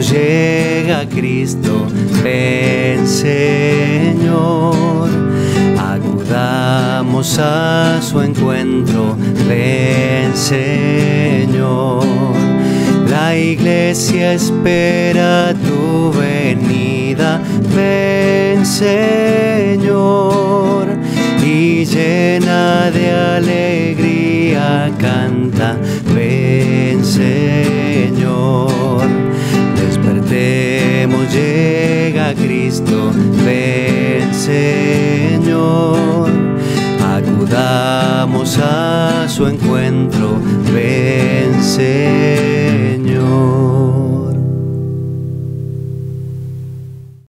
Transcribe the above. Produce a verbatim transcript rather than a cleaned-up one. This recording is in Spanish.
despertemos, llega Cristo, ven Señor. Acudamos a su encuentro, ven Señor. La iglesia espera tu venida, ven Señor. Y llena de alegría canta, ven Señor. Despertemos, llega Cristo, ven Señor. Acudamos a su encuentro, ven Señor.